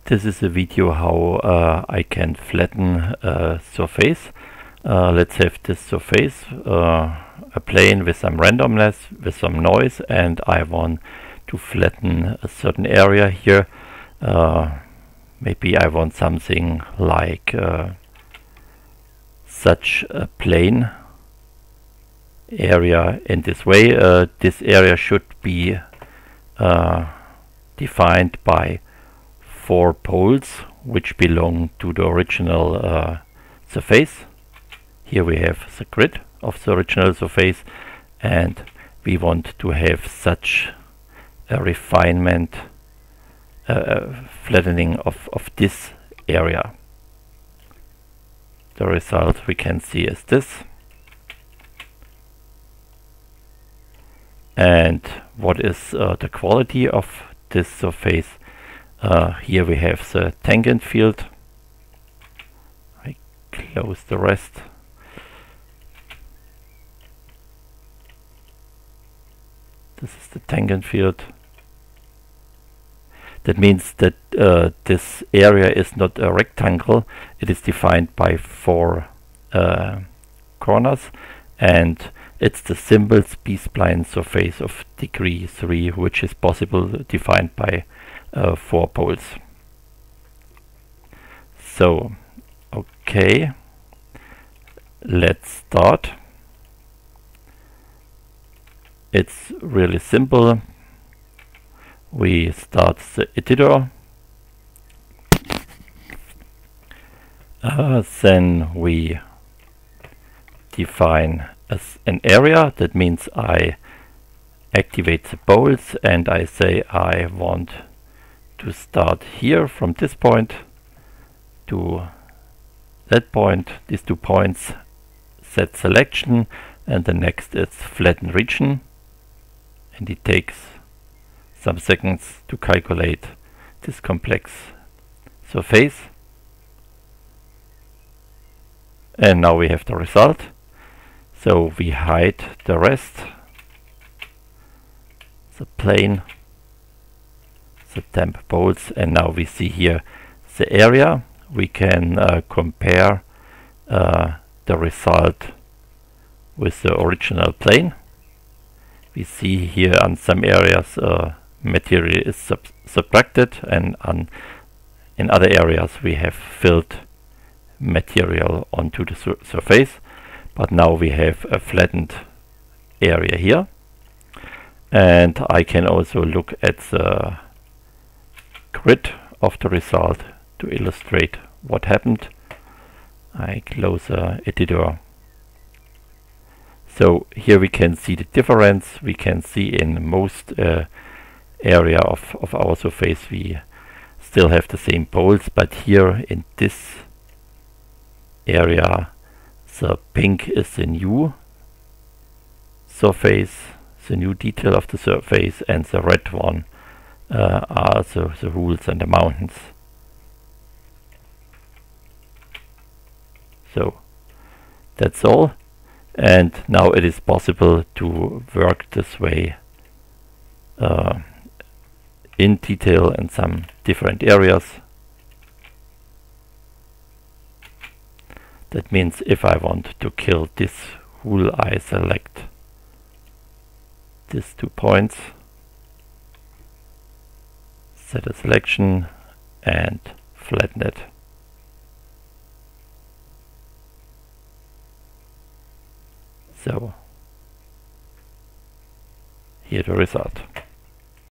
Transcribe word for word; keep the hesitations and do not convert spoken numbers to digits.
This is a video how uh, I can flatten a surface. Uh, let's have this surface, uh, a plane with some randomness, with some noise, and I want to flatten a certain area here. Uh, maybe I want something like uh, such a plane area in this way. Uh, this area should be uh, defined by four poles which belong to the original uh, surface. Here we have the grid of the original surface, and we want to have such a refinement, uh, flattening of, of this area. The result we can see is this. And what is uh, the quality of this surface? Uh, here we have the tangent field. I close the rest. This is the tangent field. That means that uh, this area is not a rectangle. It is defined by four uh, corners, and it's the simple B-spline surface of degree three, which is possible defined by uh, four poles. So, okay, let's start. It's really simple. We start the editor. Uh, then we define as an area. That means I activate the poles and I say I want to start here from this point to that point, these two points, set selection, and the next is flatten region, and it takes some seconds to calculate this complex surface. And now we have the result. So we hide the rest, the plane, the temp poles, and now we see here the area. We can uh, compare uh, the result with the original plane. We see here on some areas uh, material is sub subtracted, and on in other areas we have filled material onto the sur surface. But now we have a flattened area here, and I can also look at the grid of the result to illustrate what happened. I close the editor. So here we can see the difference. We can see in most uh, area of, of our surface we still have the same poles, but here in this area the pink is the new surface, the new detail of the surface, and the red one uh, are the, the rules and the mountains. So that's all, and now it is possible to work this way uh, in detail in some different areas. That means if I want to kill this rule, I select these two points, set a selection, and flatten it. So here the result.